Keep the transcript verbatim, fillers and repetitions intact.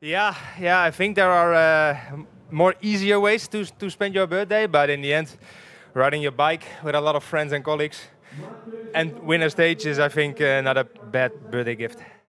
Yeah, yeah. I think there are uh, more easier ways to to spend your birthday, but in the end, riding your bike with a lot of friends and colleagues and win a stage is, I think, uh, not a bad birthday gift.